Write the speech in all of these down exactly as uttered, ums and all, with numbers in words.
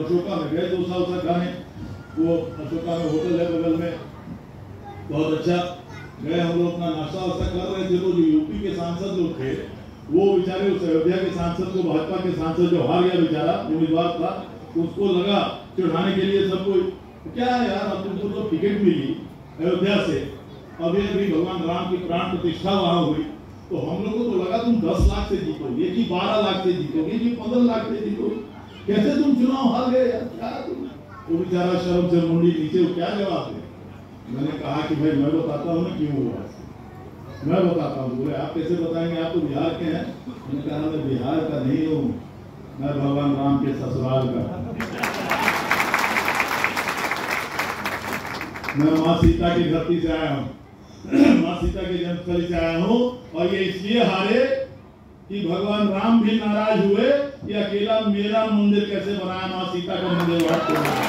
अशोका में गए दो साल तक खाने, वो अशोका में होटल है बगल में, बहुत अच्छा गए हम लोग, अपना नाश्ता वास्ता कर रहे थे। तो जो यूपी के सांसद लोग थे वो बेचारे उस अयोध्या के सांसद को, भाजपा के सांसद जो हार गया बेचारा उम्मीदवार था, उसको लगा चिढ़ाने के लिए सब कोई, क्या है यार, अब तुमको तो टिकट मिली अयोध्या से, अभी अभी भगवान राम की प्राण प्रतिष्ठा वहां हुई, तो हम लोग को तो लगा तुम दस लाख से जीतोगे कि बारह लाख से जीतोगे कि पंद्रह लाख से जीतोगे, कैसे तुम चुनाव हार गए यार, क्या तुम। वो बेचारा शर्म से मुंडी नीचे, वो क्या जवाब दे। मैंने कहा कि भाई मैं बताता हूँ ना क्यों हुआ, मैं बताता हूँ। बोले आप कैसे बताएंगे, आप तो बिहार के हैं। मैंने कहा मैं बिहार का नहीं हूँ, मैं भगवान राम के ससुराल का, मैं माँ सीता की धरती से आया हूँ, माँ सीता के जन्मस्थली से आया हूँ। और ये इसलिए हारे कि भगवान राम भी नाराज हुए कि अकेला मेरा मंदिर कैसे बनाया, माँ सीता का मंदिर वहां।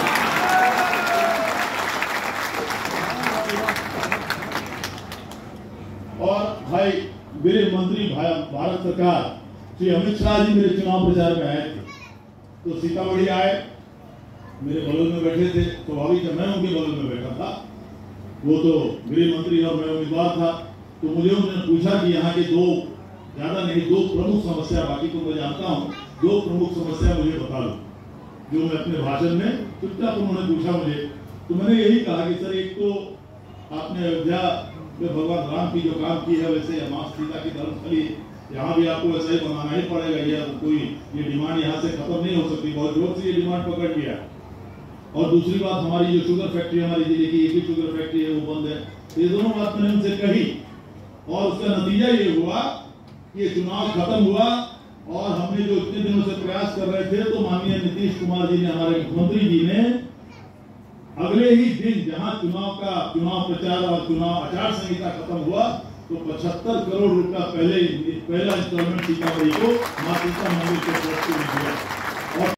और भाई गृह मंत्री भारत सरकार श्री अमित शाह जी मेरे चुनाव प्रचार में आए थे, तो सीतामढ़ी आए, मेरे बगल में बैठे थे, स्वाभाविक है मैं उनके बगल में बैठा था, वो तो गृह मंत्री और मैं उम्मीदवार था। तो मुझे उन्होंने पूछा कि यहाँ के दो, ज्यादा नहीं, दो प्रमुख समस्या, बाकी तो मैं जानता हूँ, दो प्रमुख समस्या मुझे बता दो, जो मैं अपने भाषण में चुपचाप उन्होंने पूछा मुझे। तो मैंने यही कहा कि सर, एक तो आपने अयोध्या में भगवान राम की जो काम की है, वैसे माँ सीता की धर्मस्थली, यहाँ भी आपको ऐसा ही बनाना ही पड़ेगा, ये कोई ये डिमांड यहाँ से खत्म नहीं हो सकती, बहुत जोर से ये डिमांड पकड़ लिया। और दूसरी बात, हमारी जो शुगर फैक्ट्री, हमारी जिले की एक ही शुगर फैक्ट्री है, वो बंद है। ये दोनों बात मैंने उनसे कही, और उसका नतीजा ये हुआ कि ये चुनाव खत्म हुआ, और हमने जो इतने दिनों से प्रयास कर रहे थे, तो माननीय नीतीश कुमार जी ने, हमारे मुख्यमंत्री जी ने, अगले ही दिन जहां चुनाव का चुनाव प्रचार और चुनाव आचार संहिता खत्म हुआ, तो पचहत्तर करोड़ रुपया पहले पहला इंस्टॉलमेंट सीतामढ़ी को माँ सीता मंदिर के ट्रस्ट को दिया।